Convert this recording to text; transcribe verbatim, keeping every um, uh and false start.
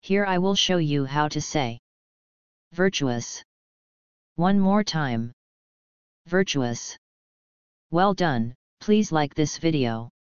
Here I will show you how to say virtuous. One more time. Virtuous. Well done, please like this video.